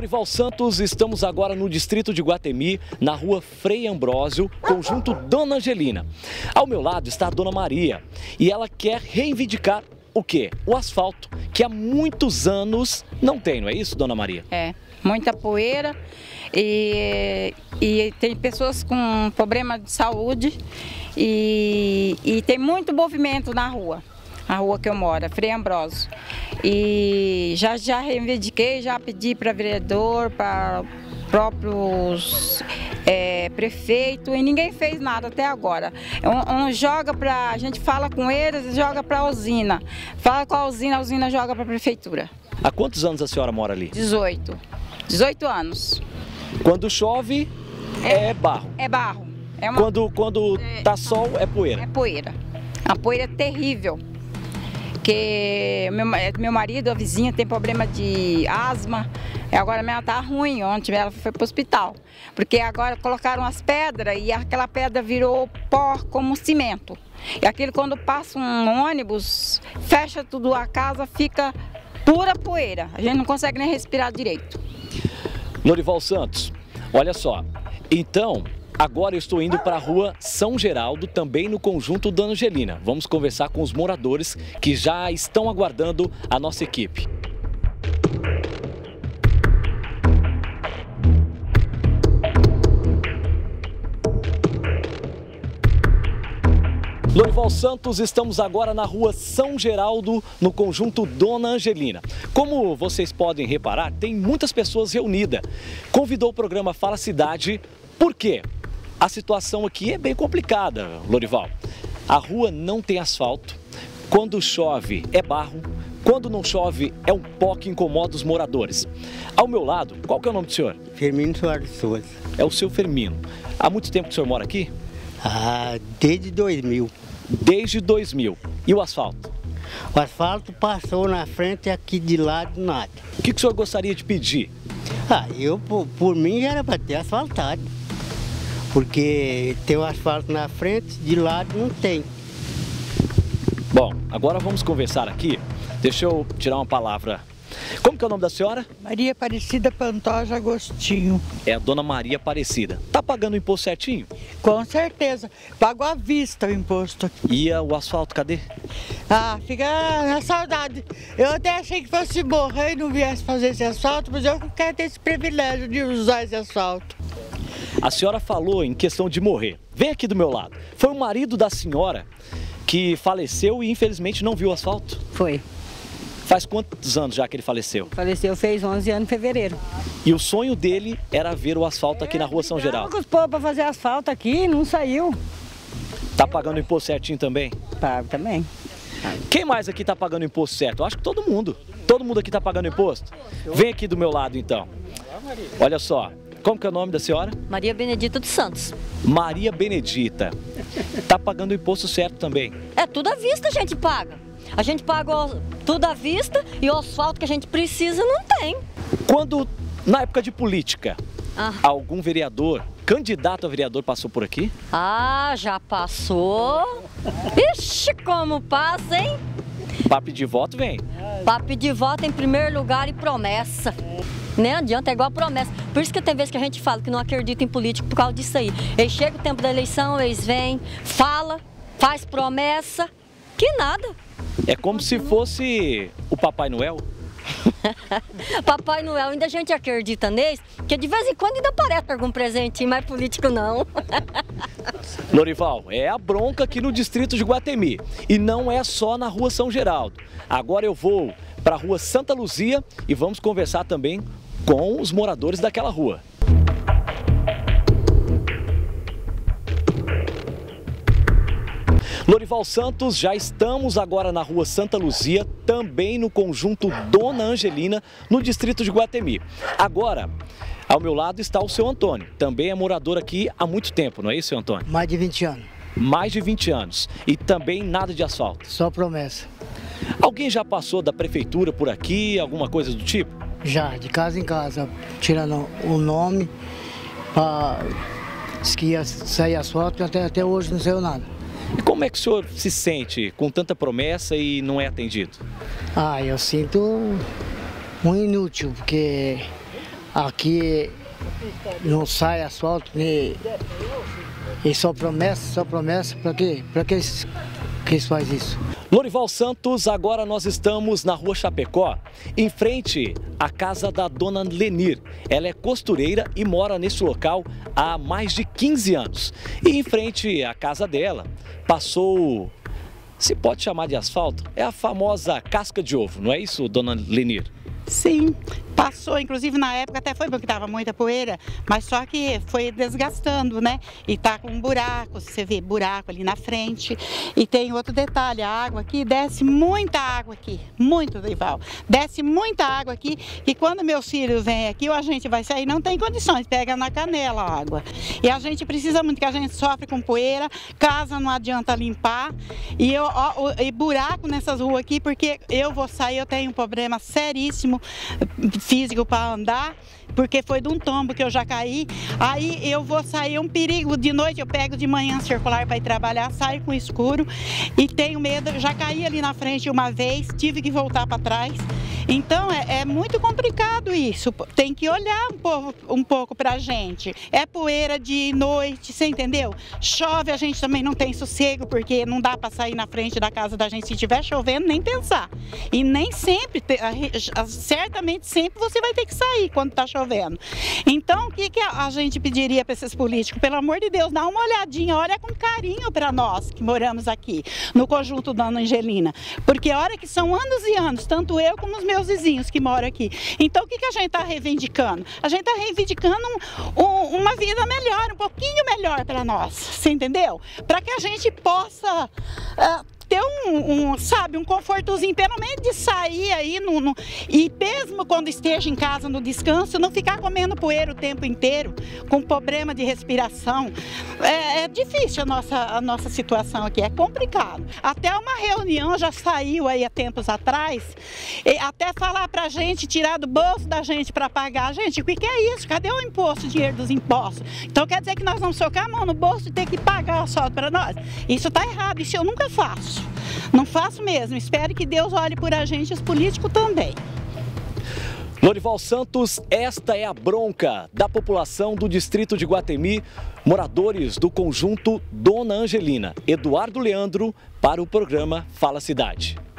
Lorival Santos, estamos agora no distrito de Iguatemi, na rua Frei Ambrósio, conjunto Dona Angelina. Ao meu lado está a Dona Maria e ela quer reivindicar o quê? O asfalto, que há muitos anos não tem, não é isso, Dona Maria? É, muita poeira e tem pessoas com problema de saúde e tem muito movimento na rua. A rua que eu moro, Frei Ambrósio. E já reivindiquei, já pedi para vereador, para próprios prefeito, e ninguém fez nada até agora. A gente fala com eles, joga para a usina. Fala com a usina joga para a prefeitura. Há quantos anos a senhora mora ali? 18 anos. Quando chove, é barro. É barro. Quando tá sol, é poeira. É poeira. A poeira é terrível. Porque meu marido, a vizinha, tem problema de asma. E agora ela tá ruim. Ontem ela foi para o hospital. Porque agora colocaram as pedras e aquela pedra virou pó como cimento. E aquilo, quando passa um ônibus, fecha tudo, a casa fica pura poeira. A gente não consegue nem respirar direito. Lorival Santos, olha só. Então, agora eu estou indo para a rua São Geraldo, também no conjunto Dona Angelina. Vamos conversar com os moradores que já estão aguardando a nossa equipe. Lorival Santos, estamos agora na rua São Geraldo, no conjunto Dona Angelina. Como vocês podem reparar, tem muitas pessoas reunidas. Convidou o programa Fala Cidade, por quê? A situação aqui é bem complicada, Lorival. A rua não tem asfalto, quando chove é barro, quando não chove é um pó que incomoda os moradores. Ao meu lado, qual que é o nome do senhor? Firmino Soares Souza. É o seu Firmino. Há muito tempo que o senhor mora aqui? Desde 2000. Desde 2000. E o asfalto? O asfalto passou na frente aqui de lado, nada. O que o senhor gostaria de pedir? Por mim já era para ter asfaltado. Porque tem o asfalto na frente, de lado não tem. Bom, agora vamos conversar aqui. Deixa eu tirar uma palavra. Como que é o nome da senhora? Maria Aparecida Pantoja Agostinho. É a Dona Maria Aparecida. Tá pagando o imposto certinho? Com certeza. Pago à vista o imposto. E o asfalto, cadê? Fica na saudade. Eu até achei que fosse morrer e não viesse fazer esse asfalto, mas eu não quero ter esse privilégio de usar esse asfalto. A senhora falou em questão de morrer. Vem aqui do meu lado. Foi o marido da senhora que faleceu e infelizmente não viu o asfalto? Foi. Faz quantos anos já que ele faleceu? Faleceu fez 11 anos em fevereiro. E o sonho dele era ver o asfalto aqui na rua São Geraldo? Com os povos para fazer asfalto aqui, não saiu. Tá pagando o imposto certinho também? Pago também. Quem mais aqui tá pagando imposto certo? Eu acho que todo mundo. Todo mundo aqui tá pagando imposto? Vem aqui do meu lado então. Olha só. Como que é o nome da senhora? Maria Benedita dos Santos. Maria Benedita. Tá pagando o imposto certo também? É tudo à vista a gente paga. A gente paga tudo à vista e o asfalto que a gente precisa não tem. Quando, na época de política, algum vereador, candidato a vereador passou por aqui? Já passou. Ixi, como passa, hein? Para pedir voto, vem. Para pedir voto em primeiro lugar e promessa. Nem adianta, é igual a promessa. Por isso que tem vezes que a gente fala que não acredita em político por causa disso aí. Eles chegam o tempo da eleição, eles vêm, fala, faz promessa, que nada. É como se fosse o Papai Noel. Papai Noel, ainda a gente acredita neles, porque de vez em quando ainda aparece algum presentinho, mas político não. Lorival, é a bronca aqui no distrito de Iguatemi. E não é só na rua São Geraldo. Agora eu vou para a rua Santa Luzia e vamos conversar também com os moradores daquela rua. Lorival Santos, já estamos agora na rua Santa Luzia, também no conjunto Dona Angelina, no distrito de Iguatemi. Agora, ao meu lado está o seu Antônio, também é morador aqui há muito tempo, não é isso, seu Antônio? Mais de 20 anos. Mais de 20 anos. E também nada de asfalto? Só promessa. Alguém já passou da prefeitura por aqui, alguma coisa do tipo? Já, de casa em casa, tirando o nome, disse que ia sair asfalto, até hoje não saiu nada. E como é que o senhor se sente com tanta promessa e não é atendido? Eu sinto um inútil, porque aqui não sai asfalto, e só promessa, para quê? Para que eles fazem isso? Lorival Santos, agora nós estamos na rua Chapecó, em frente à casa da dona Lenir. Ela é costureira e mora nesse local há mais de 15 anos. E em frente à casa dela, passou, se pode chamar de asfalto, é a famosa casca de ovo, não é isso, dona Lenir? Sim, passou, inclusive na época até foi porque estava muita poeira, mas só que foi desgastando, né? E tá com um buraco, você vê buraco ali na frente. E tem outro detalhe, a água aqui, desce muita água aqui, muito, Lorival. Desce muita água aqui e quando meus filhos vêm aqui, ou a gente vai sair, não tem condições, pega na canela a água. E a gente precisa muito, que a gente sofre com poeira, casa não adianta limpar. E buraco nessas ruas aqui, porque eu vou sair, eu tenho um problema seríssimo físico para andar, porque foi de um tombo que eu já caí. Aí eu vou sair, é um perigo. De noite eu pego de manhã circular para ir trabalhar, saio com escuro e tenho medo. Já caí ali na frente uma vez, tive que voltar para trás. Então é muito complicado isso, tem que olhar um pouco pra gente. É poeira de noite, você entendeu? Chove, a gente também não tem sossego, porque não dá pra sair na frente da casa da gente. Se estiver chovendo, nem pensar. E nem sempre, certamente sempre você vai ter que sair quando tá chovendo. Então o que a gente pediria para esses políticos? Pelo amor de Deus, dá uma olhadinha, olha com carinho para nós que moramos aqui, no conjunto Dona Angelina. Porque olha que são anos e anos, tanto eu como os meus vizinhos que moram aqui. Então o que a gente está reivindicando? A gente está reivindicando uma vida melhor, um pouquinho melhor para nós, você entendeu? Para que a gente possa ter sabe, um confortozinho, pelo menos de sair aí e mesmo quando esteja em casa no descanso, não ficar comendo poeira o tempo inteiro, com problema de respiração. É difícil a nossa situação aqui, é complicado. Até uma reunião já saiu aí há tempos atrás, até falar pra gente, tirar do bolso da gente para pagar. Gente, o que é isso? Cadê o imposto, o dinheiro dos impostos? Então quer dizer que nós vamos socar a mão no bolso e ter que pagar só para nós? Isso tá errado, isso eu nunca faço. Não faço mesmo, espero que Deus olhe por a gente, os políticos também. Lorival Santos, esta é a bronca da população do distrito de Iguatemi, moradores do conjunto Dona Angelina. Eduardo Leandro para o programa Fala Cidade.